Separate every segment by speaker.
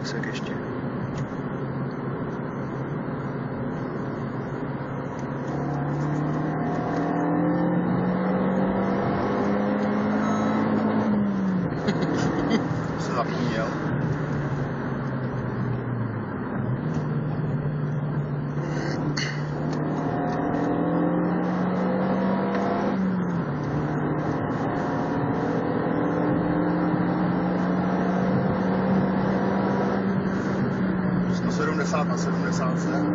Speaker 1: kousek ještě.
Speaker 2: Se zapomněl. Jsme 70 na 70.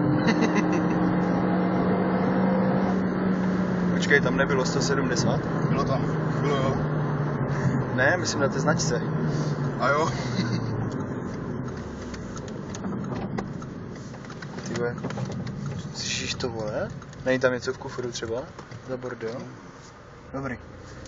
Speaker 1: Počkej, tam nebylo 170?
Speaker 2: Bylo tam. Bylo jo.
Speaker 1: Ne, myslím na té značce.
Speaker 2: A jo.
Speaker 1: Tyhle, slyšíš to, vole? Není tam něco v kufru třeba? Za bordel? Dobrý.